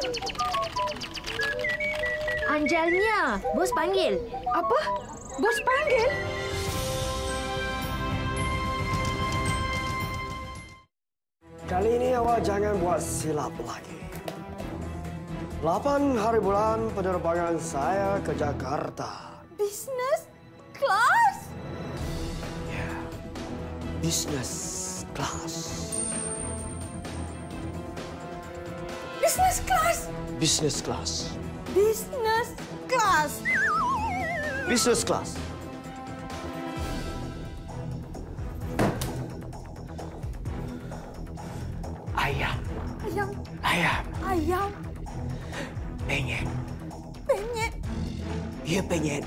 Anjalnya, bos panggil. Apa? Bos panggil? Kali ini awak jangan buat silap lagi. 8 hari bulan penerbangan saya ke Jakarta. Business class? Ya, business class. Business class? Business class. Business class. Business class. Ayam. Ayam. Ayam. Ayam. Penyet. Penyet. Ya penyet.